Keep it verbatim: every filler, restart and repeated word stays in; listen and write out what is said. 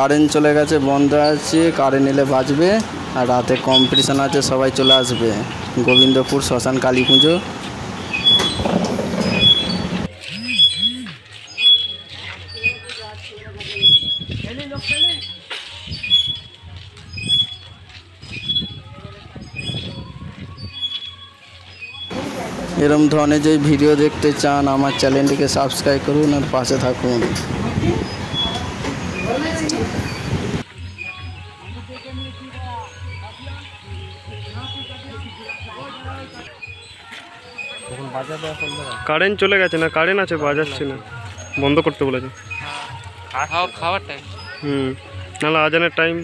Current চলে গেছে, বন্ধ আছে, কারেন্ট এলে বাজবে। আর রাতে কম্পিটিশান আছে, সবাই চলে আসবে। গোবিন্দপুর শ্মশান কালী পুজো। এরম ধরনের যে ভিডিও দেখতে চান আমার চ্যানেলটিকে সাবস্ক্রাইব করুন আর পাশে থাকুন। কারেন্ট চলে গেছে না, কারেন্ট আছে, বাজাচ্ছে না, বন্ধ করতে বলেছে। খাওয়ার টাইম। হুম, নাহলে আজানের টাইম।